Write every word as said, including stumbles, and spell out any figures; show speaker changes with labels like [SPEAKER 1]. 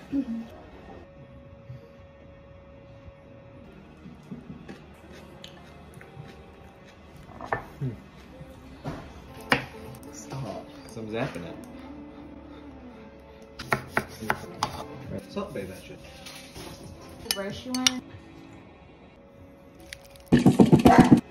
[SPEAKER 1] Stop, because I'm zapping it. Salt bay that shit.
[SPEAKER 2] The brush you want?